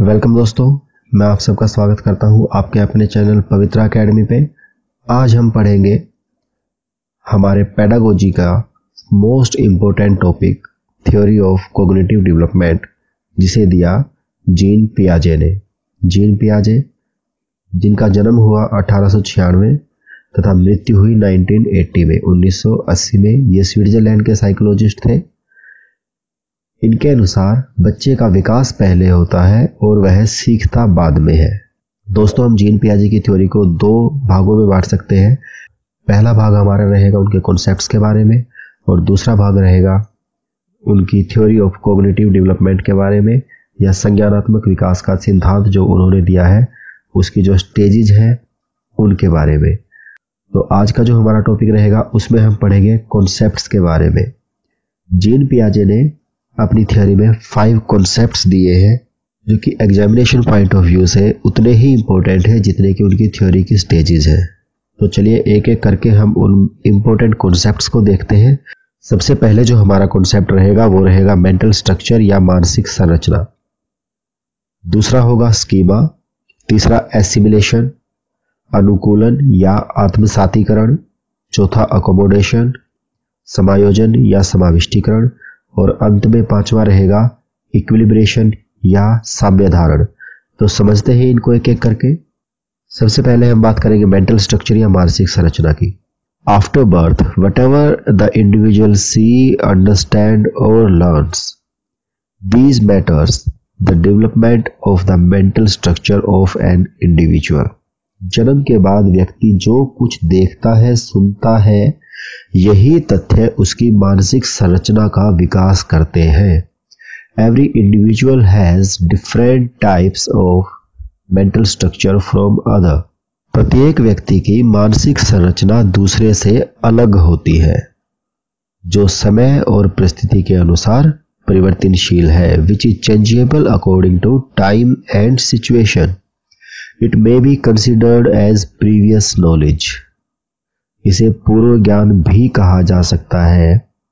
Welcome दोस्तों, मैं आप सबका स्वागत करता हूं आपके अपने चैनल पवित्रा एकेडमी पे। आज हम पढ़ेंगे हमारे पेडागोजी का most important topic theory of cognitive development, जिसे दिया जीन पियाजे ने। जीन पियाजे जिनका जन्म हुआ 1896 तथा मृत्यु हुई 1980 में 1980 में। ये स्विट्जरलैंड के साइकोलॉजिस्ट थे। इनके अनुसार बच्चे का विकास पहले होता है और वह सीखता बाद में है। दोस्तों, हम जीन पियाजे की थ्योरी को दो भागों में बांट सकते हैं। पहला भाग हमारा रहेगा उनके कॉन्सेप्ट्स के बारे में और दूसरा भाग रहेगा उनकी थ्योरी ऑफ कॉग्निटिव डेवलपमेंट के बारे में, या संज्ञानात्मक विकास का सिद्धांत जो उन्होंने दिया है उसकी जो स्टेजेज हैं उनके बारे में। तो आज का जो हमारा टॉपिक रहेगा उसमें हम पढ़ेंगे कॉन्सेप्ट्स के बारे में। जीन पियाजे ने अपनी थ्योरी में 5 कॉन्सेप्ट्स दिए हैं जो कि एग्जामिनेशन पॉइंट ऑफ व्यू से उतने ही इंपॉर्टेंट है जितने कि उनकी थ्योरी की स्टेजेस हैं। तो चलिए एक एक करके हम उन इंपॉर्टेंट कॉन्सेप्ट्स को देखते हैं। सबसे पहले जो हमारा कॉन्सेप्ट रहेगा वो रहेगा मेंटल स्ट्रक्चर या मानसिक संरचना। दूसरा होगा स्कीमा। तीसरा एसिमिलेशन, अनुकूलन या आत्मसातीकरण। चौथा अकोमोडेशन, समायोजन या समाविष्टीकरण। और अंत में पांचवा रहेगा इक्विलिब्रेशन या साम्य धारण। तो समझते हैं इनको एक एक करके। सबसे पहले हम बात करेंगे मेंटल स्ट्रक्चर या मानसिक संरचना की। After birth, whatever the individual see, understand और learns, these matters the development of the mental structure of an individual. जन्म के बाद व्यक्ति जो कुछ देखता है, सुनता है, यही तथ्य उसकी मानसिक संरचना का विकास करते हैं। Every individual has different types of mental structure from other. प्रत्येक व्यक्ति की मानसिक संरचना दूसरे से अलग होती है, जो समय और परिस्थिति के अनुसार परिवर्तनशील है, which is changeable according to time and situation. It may be considered as previous knowledge. इसे पूर्व ज्ञान भी कहा जा सकता है।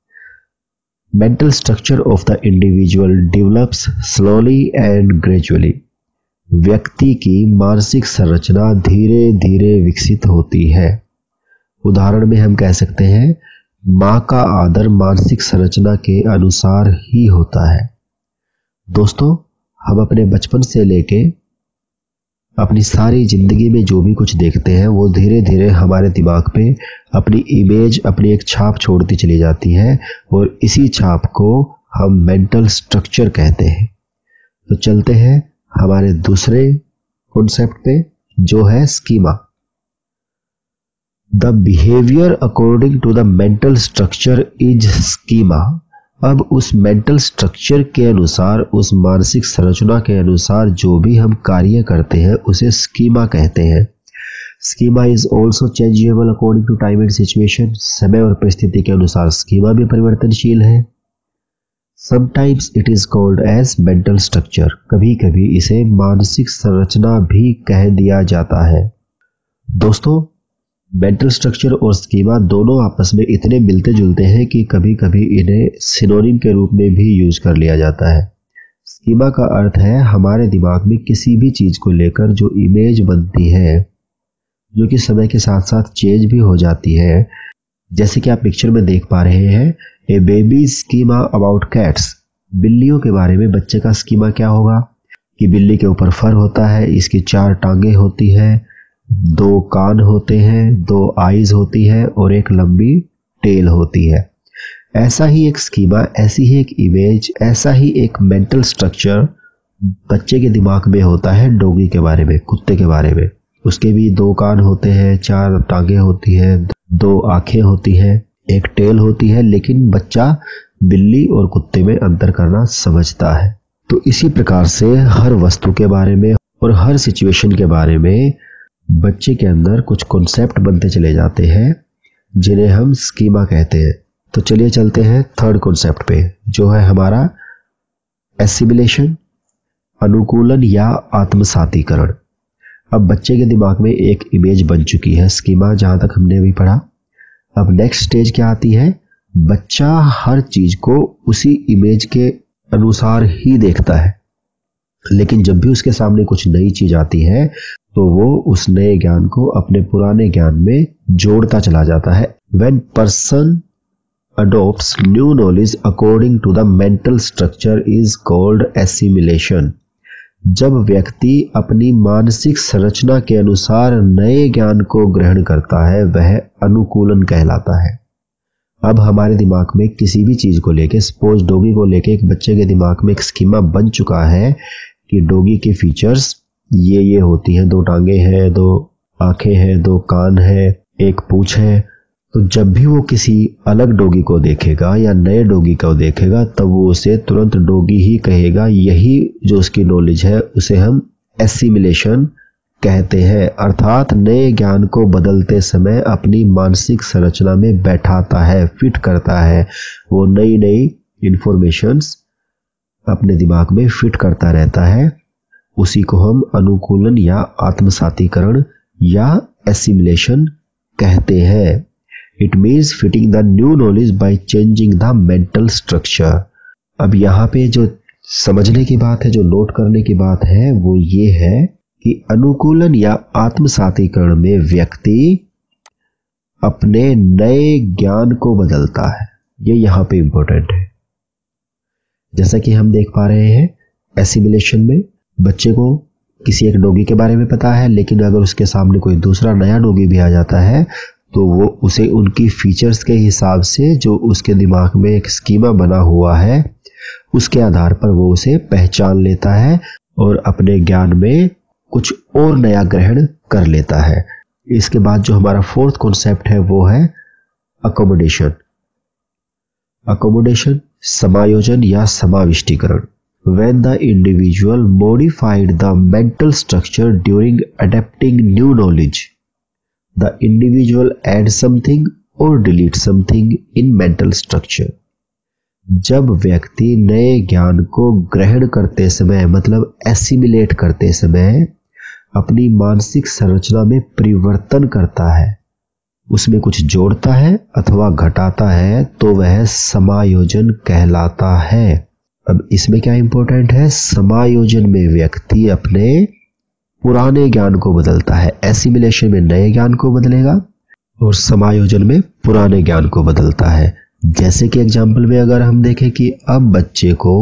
Mental structure of the individual develops slowly and gradually. व्यक्ति की मानसिक संरचना धीरे धीरे विकसित होती है। उदाहरण में हम कह सकते हैं मां का आदर मानसिक संरचना के अनुसार ही होता है। दोस्तों, हम अपने बचपन से लेके अपनी सारी जिंदगी में जो भी कुछ देखते हैं वो धीरे धीरे हमारे दिमाग पे अपनी इमेज, अपनी एक छाप छोड़ती चली जाती है और इसी छाप को हम मेंटल स्ट्रक्चर कहते हैं। तो चलते हैं हमारे दूसरे कॉन्सेप्ट पे जो है schema. The behaviour according to the mental structure is schema. अब उस मेंटल स्ट्रक्चर के अनुसार, उस मानसिक संरचना के अनुसार जो भी हम कार्य करते हैं उसे स्कीमा कहते हैं। Schema is also changeable according to time and situation. समय और परिस्थिति के अनुसार स्कीमा भी परिवर्तनशील है। Sometimes it is called as mental structure. कभी कभी इसे मानसिक संरचना भी कह दिया जाता है। दोस्तों, मेंटल स्ट्रक्चर और स्कीमा दोनों आपस में इतने मिलते जुलते हैं कि कभी कभी इन्हें सिनोनिम के रूप में भी यूज कर लिया जाता है। स्कीमा का अर्थ है हमारे दिमाग में किसी भी चीज को लेकर जो इमेज बनती है, जो कि समय के साथ साथ चेंज भी हो जाती है। जैसे कि आप पिक्चर में देख पा रहे हैं, a baby schema about cats. बिल्लियों के बारे में बच्चे का स्कीमा क्या होगा कि बिल्ली के ऊपर फर होता है, इसकी 4 टांगे होती है, 2 कान होते हैं, 2 आईज होती है और एक लंबी टेल होती है। ऐसा ही एक स्कीमा, ऐसी ही एक इमेज, ऐसा ही एक मेंटल स्ट्रक्चर बच्चे के दिमाग में होता है डॉगी के बारे में, कुत्ते के बारे में। उसके भी 2 कान होते हैं, 4 टांगे होती है, 2 आंखें होती है, एक टेल होती है, लेकिन बच्चा बिल्ली और कुत्ते में अंतर करना समझता है। तो इसी प्रकार से हर वस्तु के बारे में और हर सिचुएशन के बारे में बच्चे के अंदर कुछ कॉन्सेप्ट बनते चले जाते हैं जिन्हें हम स्कीमा कहते हैं। तो चलिए चलते हैं थर्ड कॉन्सेप्ट पे जो है हमारा एसिमिलेशन, अनुकूलन या आत्मसातीकरण। अब बच्चे के दिमाग में एक इमेज बन चुकी है स्कीमा, जहां तक हमने अभी पढ़ा। अब नेक्स्ट स्टेज क्या आती है? बच्चा हर चीज को उसी इमेज के अनुसार ही देखता है। लेकिन जब भी उसके सामने कुछ नई चीज आती है तो वो उस नए ज्ञान को अपने पुराने ज्ञान में जोड़ता चला जाता है। When person adopts new knowledge according to the mental structure is called assimilation। जब व्यक्ति अपनी मानसिक संरचना के अनुसार नए ज्ञान को ग्रहण करता है वह अनुकूलन कहलाता है। अब हमारे दिमाग में किसी भी चीज को लेके, सपोज डॉगी को लेके एक बच्चे के दिमाग में एक स्कीमा बन चुका है कि डॉगी के फीचर्स ये होती हैं, 2 टांगे हैं, 2 आंखें हैं, 2 कान है, 1 पूंछ है। तो जब भी वो किसी अलग डॉगी को देखेगा या नए डॉगी को देखेगा तब वो उसे तुरंत डॉगी ही कहेगा। यही जो उसकी नॉलेज है उसे हम एसिमिलेशन कहते हैं, अर्थात नए ज्ञान को बदलते समय अपनी मानसिक संरचना में बैठाता है, फिट करता है। वो नई नई इंफॉर्मेशंस अपने दिमाग में फिट करता रहता है। उसी को हम अनुकूलन या आत्मसातीकरण या एसिमिलेशन कहते हैं। It means fitting the new knowledge by changing the mental structure. अब यहाँ पे जो समझने की बात है, जो नोट करने की बात है वो ये है कि अनुकूलन या आत्मसातीकरण में व्यक्ति अपने नए ज्ञान को बदलता है। ये यहाँ पे इंपॉर्टेंट है। जैसा कि हम देख पा रहे हैं एसिमिलेशन में बच्चे को किसी एक डॉगी के बारे में पता है, लेकिन अगर उसके सामने कोई दूसरा नया डॉगी भी आ जाता है तो वो उसे उनकी फीचर्स के हिसाब से, जो उसके दिमाग में एक स्कीमा बना हुआ है, उसके आधार पर वो उसे पहचान लेता है और अपने ज्ञान में कुछ और नया ग्रहण कर लेता है। इसके बाद जो हमारा 4th कॉन्सेप्ट है वो है अकोमोडेशन। अकोमोडेशन समायोजन या समाविष्टीकरण। When the individual modified the mental structure during adapting new knowledge, the individual adds something or deletes something in mental structure। जब व्यक्ति नए ज्ञान को ग्रहण करते समय, मतलब एसिमिलेट करते समय, अपनी मानसिक संरचना में परिवर्तन करता है, उसमें कुछ जोड़ता है अथवा घटाता है, तो वह समायोजन कहलाता है। अब इसमें क्या इंपॉर्टेंट है, समायोजन में व्यक्ति अपने पुराने ज्ञान को बदलता है। एसिमिलेशन में नए ज्ञान को बदलेगा और समायोजन में पुराने ज्ञान को बदलता है। जैसे कि एग्जाम्पल में अगर हम देखें कि अब बच्चे को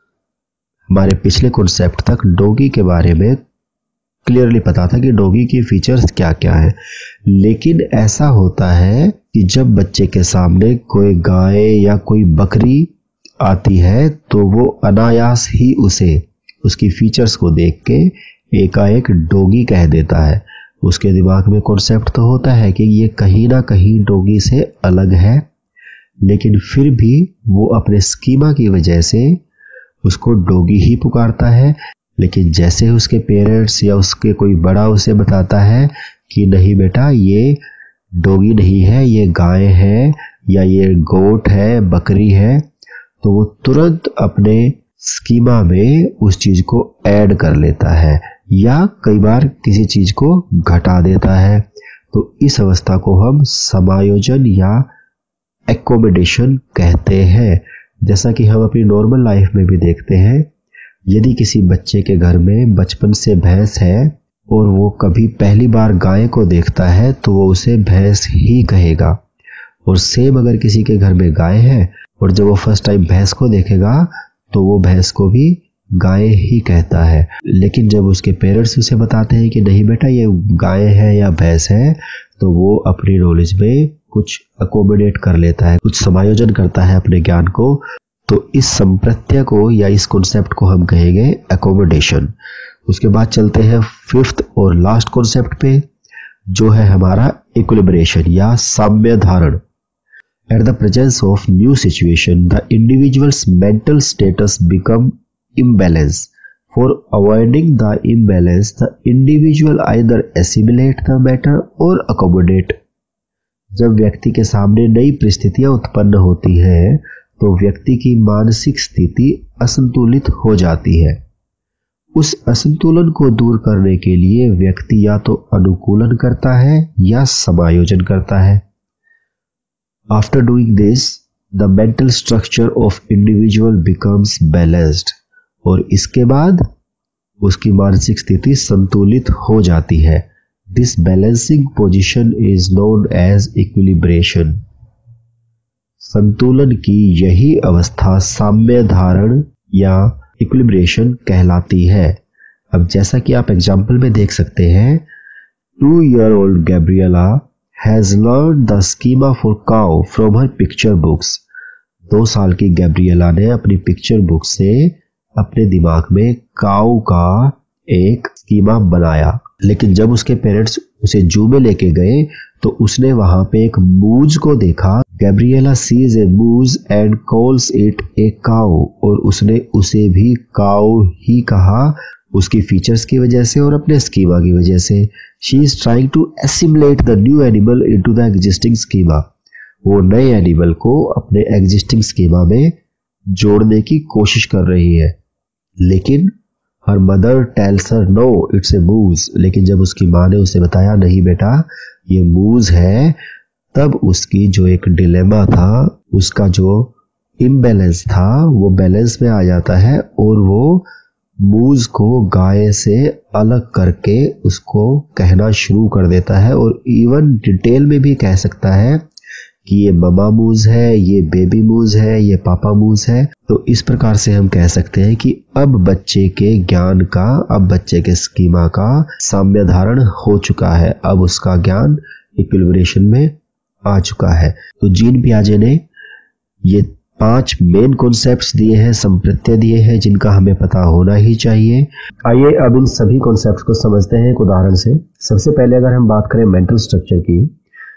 हमारे पिछले कॉन्सेप्ट तक डॉगी के बारे में क्लियरली पता था कि डॉगी की फीचर्स क्या क्या है, लेकिन ऐसा होता है कि जब बच्चे के सामने कोई गाय या कोई बकरी आती है तो वो अनायास ही उसे उसकी फीचर्स को देख के एकाएक डॉगी कह देता है। उसके दिमाग में कॉन्सेप्ट तो होता है कि ये कहीं ना कहीं डॉगी से अलग है, लेकिन फिर भी वो अपने स्कीमा की वजह से उसको डॉगी ही पुकारता है। लेकिन जैसे उसके पेरेंट्स या उसके कोई बड़ा उसे बताता है कि नहीं बेटा ये डॉगी नहीं है, ये गाय है या ये गोट है, बकरी है, तो वो तुरंत अपने स्कीमा में उस चीज को ऐड कर लेता है या कई बार किसी चीज को घटा देता है। तो इस अवस्था को हम समायोजन या एकोमोडेशन कहते हैं। जैसा कि हम अपनी नॉर्मल लाइफ में भी देखते हैं, यदि किसी बच्चे के घर में बचपन से भैंस है और वो कभी पहली बार गाय को देखता है तो वो उसे भैंस ही कहेगा, और सेम अगर किसी के घर में गाय है और जब वो फर्स्ट टाइम भैंस को देखेगा तो वो भैंस को भी गाय ही कहता है। लेकिन जब उसके पेरेंट्स उसे बताते हैं कि नहीं बेटा ये गाय है या भैंस है, तो वो अपनी नॉलेज में कुछ अकोमोडेट कर लेता है, कुछ समायोजन करता है अपने ज्ञान को। तो इस संप्रत्यय को या इस कॉन्सेप्ट को हम कहेंगे अकोमोडेशन। उसके बाद चलते हैं 5th और लास्ट कॉन्सेप्ट पे, जो है हमारा इक्विलिब्रेशन या साम्य धारण। At the presence of new situation, the individual's mental status become imbalanced. For avoiding the imbalance, the individual either assimilate the matter or accommodate। जब व्यक्ति के सामने नई परिस्थितियां उत्पन्न होती हैं, तो व्यक्ति की मानसिक स्थिति असंतुलित हो जाती है। उस असंतुलन को दूर करने के लिए व्यक्ति या तो अनुकूलन करता है या समायोजन करता है। After doing this, the mental structure of individual becomes balanced। और इसके बाद उसकी मानसिक स्थिति संतुलित हो जाती है। This balancing position is known as equilibration. संतुलन की यही अवस्था साम्य धारण या इक्विलिब्रेशन कहलाती है। अब जैसा कि आप एग्जाम्पल में देख सकते हैं, 2-year-old Gabriella has learned the schema for cow from her picture books। 2 साल की गैब्रियला ने अपनी पिक्चर बुक से अपने दिमाग में काऊ का एक स्कीमा बनाया। लेकिन जब उसके पेरेंट्स उसे जू में लेके गए तो उसने वहां पे एक मूज को देखा। Gabriela sees a moose and calls it a cow, और उसने उसे भी काऊ ही कहा, उसकी फीचर्स की वजह से और अपने स्कीमा की वजह से। She is trying to assimilate the new animal into the existing schema. वो नए एनिमल को अपने एग्जिस्टिंग स्कीमा में जोड़ने की कोशिश कर रही है। लेकिन her mother tells her no it's a moose. लेकिन जब उसकी माँ ने उसे बताया नहीं बेटा ये मूज है, तब उसकी जो एक डिलेमा था, उसका जो इम्बैलेंस था वो बैलेंस में आ जाता है और वो मूज को गाय से अलग करके उसको कहना शुरू कर देता है, और इवन डिटेल में भी कह सकता है कि ये ममा मूज है, ये बेबी मूज है, ये पापा मूज है। तो इस प्रकार से हम कह सकते हैं कि अब बच्चे के ज्ञान का, अब बच्चे के स्कीमा का साम्य धारण हो चुका है। अब उसका ज्ञान इक्विलिब्रेशन में आ चुका है। तो जीन पियाजे ने ये 5 मेन कॉन्सेप्ट्स दिए हैं, संप्रत्यय दिए हैं, जिनका हमें पता होना ही चाहिए। आइए अब इन सभी कॉन्सेप्ट्स को समझते हैं एक उदाहरण से। सबसे पहले अगर हम बात करें मेंटल स्ट्रक्चर की,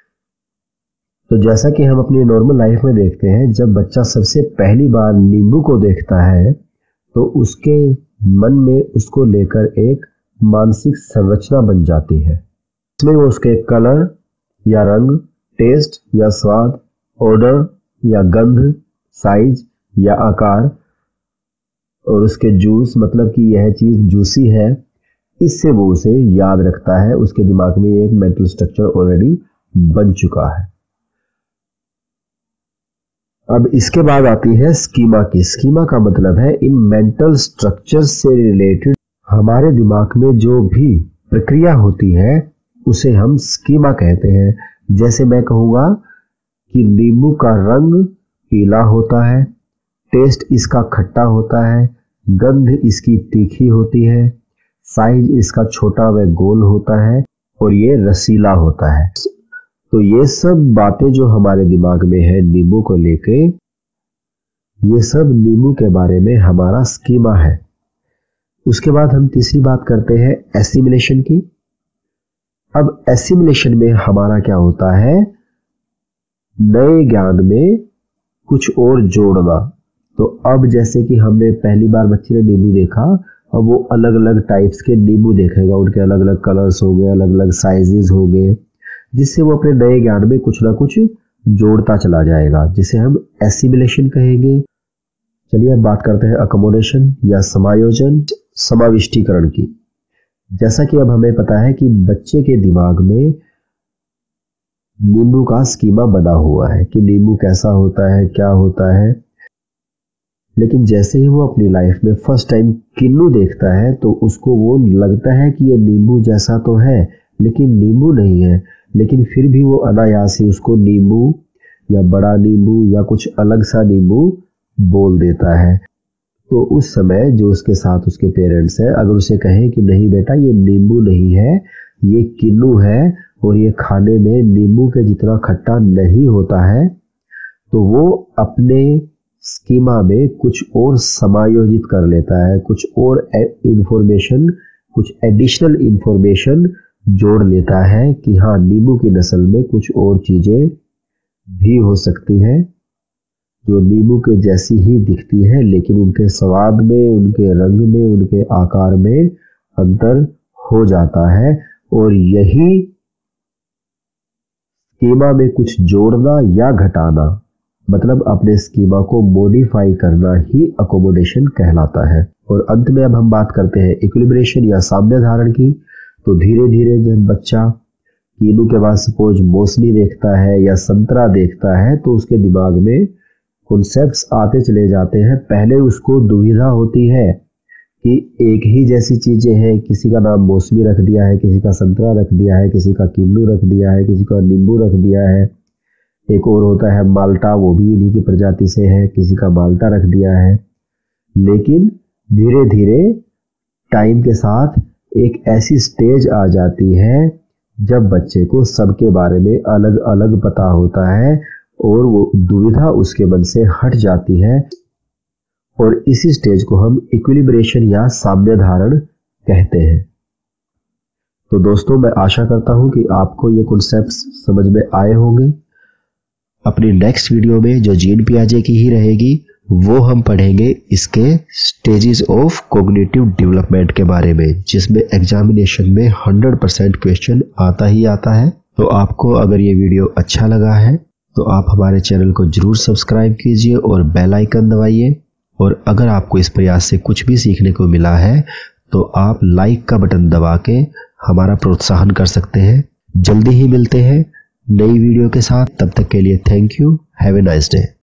तो जैसा कि हम अपनी नॉर्मल लाइफ में देखते हैं, जब बच्चा सबसे पहली बार नींबू को देखता है तो उसके मन में उसको लेकर एक मानसिक संरचना बन जाती है। इसमें वो उसके कलर या रंग, टेस्ट या स्वाद, ऑर्डर या गंध, साइज या आकार, और उसके जूस मतलब कि यह चीज जूसी है, इससे वो उसे याद रखता है। उसके दिमाग में एक मेंटल स्ट्रक्चर ऑलरेडी बन चुका है। अब इसके बाद आती है स्कीमा की। स्कीमा का मतलब है इन मेंटल स्ट्रक्चर से रिलेटेड हमारे दिमाग में जो भी प्रक्रिया होती है उसे हम स्कीमा कहते हैं। जैसे मैं कहूंगा कि नींबू का रंग पीला होता है, टेस्ट इसका खट्टा होता है, गंध इसकी तीखी होती है, साइज इसका छोटा व गोल होता है, और ये रसीला होता है। तो ये सब बातें जो हमारे दिमाग में है नींबू को लेके, ये सब नींबू के बारे में हमारा स्कीमा है। उसके बाद हम तीसरी बात करते हैं एसिमिलेशन की। अब एसिमिलेशन में हमारा क्या होता है, नए ज्ञान में कुछ और जोड़ना। तो अब जैसे कि हमने पहली बार बच्चे ने नींबू देखा, अब वो अलग अलग टाइप्स के नींबू देखेगा, उनके अलग अलग कलर्स हो गए, अलग अलग साइजेस हो गए, जिससे वो अपने नए ज्ञान में कुछ ना कुछ जोड़ता चला जाएगा, जिसे हम एसिमिलेशन कहेंगे। चलिए अब बात करते हैं अकोमोडेशन या समायोजन, समाविष्टीकरण की। जैसा कि अब हमें पता है कि बच्चे के दिमाग में नींबू का स्कीमा बना हुआ है कि नींबू कैसा होता है, क्या होता है। लेकिन जैसे ही वो अपनी लाइफ में फर्स्ट टाइम किन्नू देखता है तो उसको वो लगता है कि ये नींबू जैसा तो है लेकिन नींबू नहीं है, लेकिन फिर भी वो अनायास ही उसको नींबू या बड़ा नींबू या कुछ अलग सा नींबू बोल देता है। तो उस समय जो उसके साथ उसके पेरेंट्स है, अगर उसे कहें कि नहीं बेटा ये नींबू नहीं है, ये किन्नू है और ये खाने में नींबू के जितना खट्टा नहीं होता है, तो वो अपने स्कीमा में कुछ और समायोजित कर लेता है, कुछ और इंफॉर्मेशन, कुछ एडिशनल इंफॉर्मेशन जोड़ लेता है कि हाँ नींबू की नस्ल में कुछ और चीजें भी हो सकती हैं जो नींबू के जैसी ही दिखती है, लेकिन उनके स्वाद में, उनके रंग में, उनके आकार में अंतर हो जाता है। और यही स्कीमा में कुछ जोड़ना या घटाना, मतलब अपने स्कीमा को मॉडिफाई करना ही अकोमोडेशन कहलाता है। और अंत में अब हम बात करते हैं इक्विलिब्रेशन या साम्य धारण की। तो धीरे धीरे जब बच्चा कीनू के बाद सपोज मौसमी देखता है या संतरा देखता है तो उसके दिमाग में कॉन्सेप्ट्स आते चले जाते हैं। पहले उसको दुविधा होती है कि एक ही जैसी चीजें हैं, किसी का नाम मौसमी रख दिया है, किसी का संतरा रख दिया है, किसी का किन्नू रख दिया है, किसी का नींबू रख दिया है, एक और होता है माल्टा, वो भी इन्हीं की प्रजाति से है, किसी का माल्टा रख दिया है। लेकिन धीरे धीरे टाइम के साथ एक ऐसी स्टेज आ जाती है जब बच्चे को सबके बारे में अलग अलग पता होता है और वो दुविधा उसके मन से हट जाती है, और इसी स्टेज को हम इक्विलिब्रेशन या साम्य धारण कहते हैं। तो दोस्तों, मैं आशा करता हूं कि आपको ये कॉन्सेप्ट्स समझ में आए होंगे। अपनी नेक्स्ट वीडियो में जो जीन पियाजे की ही रहेगी, वो हम पढ़ेंगे इसके स्टेजेस ऑफ कॉग्निटिव डेवलपमेंट के बारे में, जिसमें एग्जामिनेशन में 100% क्वेश्चन आता ही आता है। तो आपको अगर ये वीडियो अच्छा लगा है तो आप हमारे चैनल को जरूर सब्सक्राइब कीजिए और बेल आइकन दबाइए। और अगर आपको इस प्रयास से कुछ भी सीखने को मिला है तो आप लाइक का बटन दबा के हमारा प्रोत्साहन कर सकते हैं। जल्दी ही मिलते हैं नई वीडियो के साथ, तब तक के लिए thank you, have a nice day.